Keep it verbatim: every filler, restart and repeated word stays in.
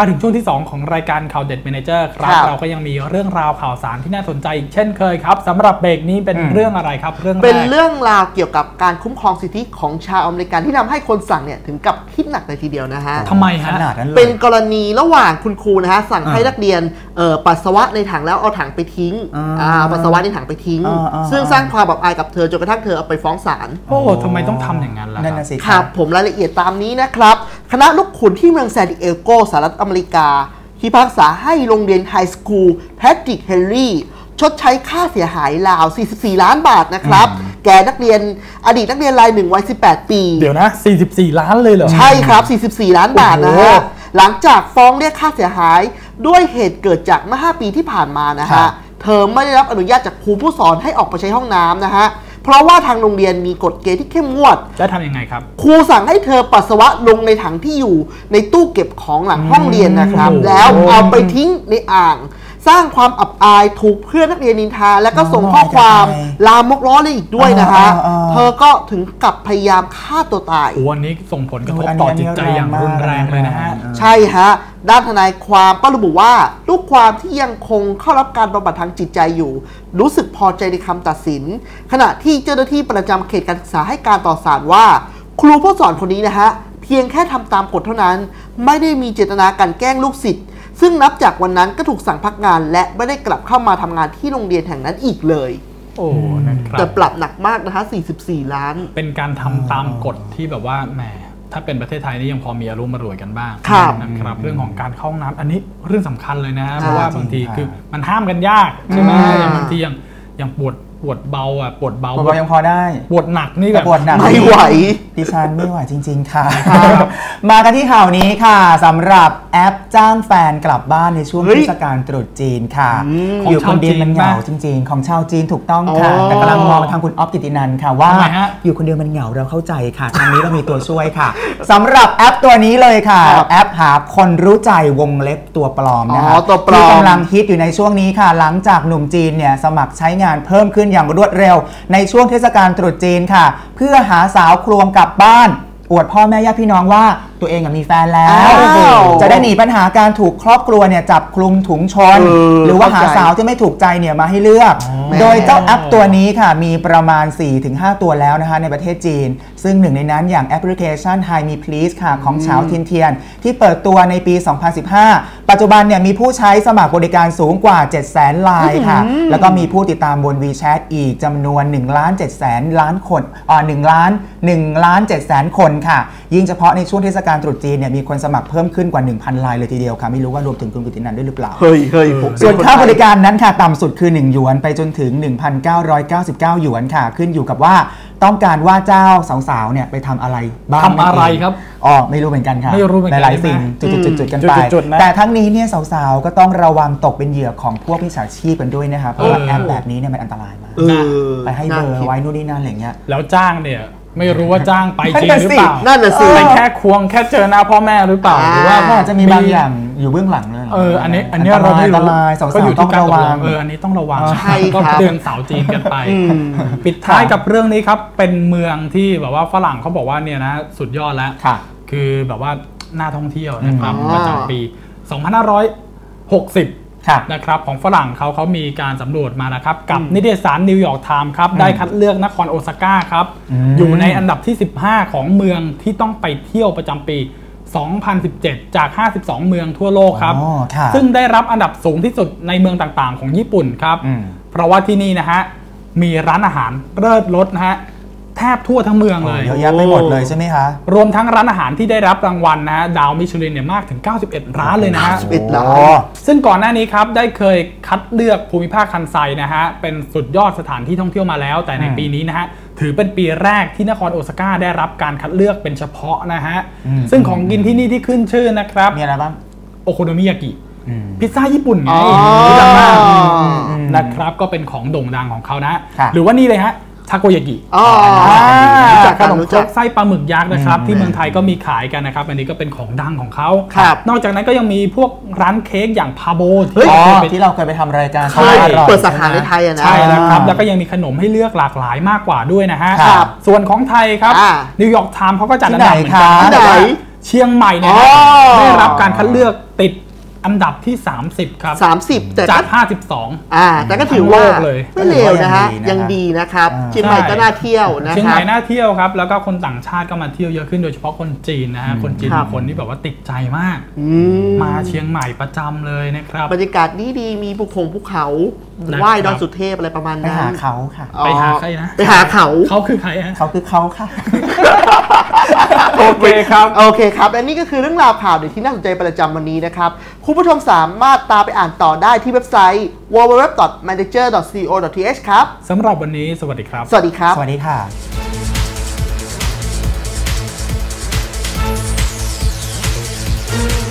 าถึงช่วงที่สองของรายการข่าวเด็ดเมเนเจอร์ครับเราก็ยังมีเรื่องราวข่าวสารที่น่าสนใจอีกเช่นเคยครับสำหรับเบรกนี้เป็นเรื่องอะไรครับเรื่องเป็นเรื่องราวเกี่ยวกับการคุ้มครองสิทธิของชาวอเมริกันที่ทำให้คนสั่งเนี่ยถึงกับคิดหนักเลยทีเดียวนะฮะทำไมฮะเป็นกรณีระหว่างคุณครูนะฮะสั่งให้นักเรียนปัสสาวะในถังแล้วเอาถังไปทิ้งปัสสาวะในถังไปทิ้งซึ่งสร้างความอับอายกับเธอจนกระทั่งเธอเอาไปฟ้องศาลโอ้ทำไมต้องทำอย่างนั้นล่ะครับผมรายละเอียดตามนี้นะครับคณะลูกขุนที่เมืองแซนดิเอโกสหรัฐอเมริกาพิพากษาให้โรงเรียนไฮสคูลแพทริกเฮนรี่ชดใช้ค่าเสียหายราวสี่สิบสี่ล้านบาทนะครับแก่นักเรียนอดีตนักเรียนรายหนึ่งวัยสิบแปดปีเดี๋ยวนะสี่สิบสี่ล้านเลยเหรอใช่ครับสี่สิบสี่ล้านบาทนะฮะหลังจากฟ้องเรียกค่าเสียหายด้วยเหตุเกิดจากเมื่อห้าปีที่ผ่านมานะฮะเธอไม่ได้รับอนุญาตจากครูผู้สอนให้ออกไปใช้ห้องน้ำนะฮะเพราะว่าทางโรงเรียนมีกฎเกณฑ์ที่เข้มงวดจะทำยังไงครับครูสั่งให้เธอปัสสาวะลงในถังที่อยู่ในตู้เก็บของหลังห้องเรียนนะครับแล้วเอาไปทิ้งในอ่างสร้างความอับอายถูกเพื่อนนักเรียนนินทาและก็ส่งข้อความลามกล้อเลยอีกด้วยนะฮะเธอก็ถึงกับพยายามฆ่าตัวตายวันนี้ส่งผลกระทบต่อจิตใจอย่างรุนแรงเลยนะฮะใช่ฮะด้านทนายความก็ระบุว่าลูกความที่ยังคงเข้ารับการบำบัดทางจิตใจอยู่รู้สึกพอใจในคำตัดสินขณะที่เจ้าหน้าที่ประจำเขตการศึกษาให้การต่อศาลว่าครูผู้สอนคนนี้นะฮะเพียงแค่ทำตามกฎเท่านั้นไม่ได้มีเจตนาการแกล้งลูกศิษย์ซึ่งนับจากวันนั้นก็ถูกสั่งพักงานและไม่ได้กลับเข้ามาทำงานที่โรงเรียนแห่งนั้นอีกเลยโอ้นะครับแต่ปรับหนักมากนะคะสี่สิบสี่ล้านเป็นการทำตามกฎที่แบบว่าแหมถ้าเป็นประเทศไทยนี่ยังพอมีอารมณ์มารวยกันบ้างนะครับเรื่องของการเข้าห้องน้ำอันนี้เรื่องสำคัญเลยนะเพราะว่าบางทีคือมันห้ามกันยากใช่ไหมอย่างบางทียังยังปวดปวดเบาอ่ะปวดเบาปวดเบายังพอได้ปวดหนักนี่แบบปวดหนักไม่ไหวดิฉันไม่ไหวจริงๆค่ะมากันที่ข่าวนี้ค่ะสำหรับแอปจ้างแฟนกลับบ้านในช่วงเทศกาลตรุษจีนค่ะอยู่คนเดียวมันเหงาจริงๆของชาวจีนถูกต้องค่ะแต่กำลังมองไปทางคุณอ๊อฟกิตินันท์ค่ะว่าอยู่คนเดียวมันเหงาเราเข้าใจค่ะทางนี้เรามีตัวช่วยค่ะสำหรับแอปตัวนี้เลยค่ะแอปหาคนรู้ใจวงเล็บตัวปลอมนะคะที่กำลังฮิตอยู่ในช่วงนี้ค่ะหลังจากหนุ่มจีนเนี่ยสมัครใช้งานเพิ่มขึ้นอย่างรวดเร็วในช่วงเทศกาลตรุษจีนค่ะเพื่อหาสาวควงกลับบ้านอวดพ่อแม่ญาติพี่น้องว่าตัวเองมีแฟนแล้วจะได้หนีปัญหาการถูกครอบครัวเนี่ยจับคลุมถุงชนหรือว่าหาสาวที่ไม่ถูกใจเนี่ยมาให้เลือกโดยเจ้าแอปตัวนี้ค่ะมีประมาณ สี่ถึงห้า ตัวแล้วนะคะในประเทศจีนซึ่งหนึ่งในนั้นอย่างแอปพลิเคชัน Hi Me Please ค่ะของชาวทินเทียนที่เปิดตัวในปี สองพันสิบห้า ปัจจุบันเนี่ยมีผู้ใช้สมัครบริการสูงกว่า เจ็ดแสน รายค่ะแล้วก็มีผู้ติดตามบน WeChat อีกจำนวน หนึ่งล้านเจ็ดแสน ล้านคนอ่าหนึ่งล้านหนึ่งล้านเจ็ดแสนคนค่ะยิ่งเฉพาะในช่วงเทศกาลตรุษจีนเนี่ยมีคนสมัครเพิ่มขึ้นกว่า หนึ่งพัน รายเลยทีเดียวค่ะไม่รู้ว่ารวมถึงคุณกุตินันท์ด้วยหรือเปล่าเฮ้ยเฮ้ยส่วนค่าบริการนั้นค่ะต่ำสุดคือหนึ่งหยวนไปจนถึง หนึ่งพันเก้าร้อยเก้าสิบเก้า หยวนค่ะขึ้นอยู่กับว่าต้องการว่าเจ้าสาวๆเนี่ยไปทำอะไรบ้างทำอะไรครับอ๋อไม่รู้เหมือนกันค่ะไม่รู้เหมือนกันหลายๆสิ่งจุดๆๆกันไปแต่ทั้งนี้เนี่ยสาวๆก็ต้องระวังตกเป็นเหยื่อของพวกมิจฉาชีพกันด้วยนะคะเพราะว่าแอปแบบนี้เนี่ยมันอันตรายมากไปให้เบอร์ไว้นู่นนี่นั่นอะไรเงี้ยแล้วจ้างเนี่ยไม่รู้ว่าจ้างไปจริงหรือเปล่านั่นน่ะสิไปแค่ควงแค่เจอหน้าพ่อแม่หรือเปล่าหรือว่าอาจจะมีบางอย่างอยู่เบื้องหลังเลยเอออันนี้อันนี้เราไม่รู้ก็อยู่ที่การระวังเอออันนี้ต้องระวังใช่ก็เตือนสาวจีนกันไปปิดท้ายกับเรื่องนี้ครับเป็นเมืองที่แบบว่าฝรั่งเขาบอกว่าเนี่ยนะสุดยอดแล้วคือแบบว่าน่าท่องเที่ยวนะครับประจำปีสองพันห้าร้อยหกสิบนะครับของฝรั่งเขาเขามีการสำรวจมานะครับกับนิตยสารนิวยอร์กไทม์ครับได้คัดเลือกนครโอซาก้าครับอยู่ในอันดับที่สิบห้าของเมืองที่ต้องไปเที่ยวประจำปีสองพันสิบเจ็ดจากห้าสิบสองเมืองทั่วโลกครับซึ่งได้รับอันดับสูงที่สุดในเมืองต่างๆของญี่ปุ่นครับเพราะว่าที่นี่นะฮะมีร้านอาหารเลิศรสนะฮะแทบทั่วทั้งเมืองเลยเยอะแยะไปหมดเลยใช่ไหมคะรวมทั้งร้านอาหารที่ได้รับรางวัลนะฮะดาวมิชลินเนี่ยมากถึงเก้าสิบเอ็ดร้านเลยนะฮะซึ่งก่อนหน้านี้ครับได้เคยคัดเลือกภูมิภาคคันไซนะฮะเป็นสุดยอดสถานที่ท่องเที่ยวมาแล้วแต่ในปีนี้นะฮะถือเป็นปีแรกที่นครโอซาก้าได้รับการคัดเลือกเป็นเฉพาะนะฮะซึ่งของกินที่นี่ที่ขึ้นชื่อนะครับมีอะไรบ้างโอโคโนมิยากิพิซซ่าญี่ปุ่นไงที่ดังมากนะครับก็เป็นของโด่งดังของเขานะหรือว่านี่เลยฮะทาโกยากิจากขนมครกไส้ปลาหมึกยักษ์นะครับที่เมืองไทยก็มีขายกันนะครับอันนี้ก็เป็นของดังของเขานอกจากนั้นก็ยังมีพวกร้านเค้กอย่างพาโบที่เราเคยไปทำรายการเปิดสาขาในไทยนะใช่แล้วครับแล้วก็ยังมีขนมให้เลือกหลากหลายมากกว่าด้วยนะฮะส่วนของไทยครับนิวยอร์กไทม์เขาก็จัดอันดับเหมือนกันเชียงใหม่เนี่ยได้รับการคัดเลือกติดอันดับที่สามสิบครับสามสิบแต่จากห้าสิบสองอ่าแต่ก็ถือว่าไม่เลวนะฮะยังดีนะครับเชียงใหม่ก็น่าเที่ยวนะครับเชียงใหม่น่าเที่ยวครับแล้วก็คนต่างชาติก็มาเที่ยวเยอะขึ้นโดยเฉพาะคนจีนนะฮะคนจีนเป็นคนที่แบบว่าติดใจมากมาเชียงใหม่ประจำเลยนะครับบรรยากาศดีดีมีภูเขาภูเขาไหว้ดอยสุเทพอะไรประมาณนั้นไปหาเขาค่ะไปหาใครนะไปหาเขาเขาคือใครฮะเขาคือเขาค่ะโอเคครับโอเคครับและนี่ก็คือเรื่องราวข่าวเด็ดที่น่าสนใจประจำวันนี้นะครับคุณผู้ชมสามารถตามไปอ่านต่อได้ที่เว็บไซต์ ดับเบิลยู ดับเบิลยู ดับเบิลยู ดอท แมเนเจอร์ ดอท ซี โอ ดอท ที เอช ครับสำหรับวันนี้สวัสดีครับสวัสดีครับสวัสดีค่ะ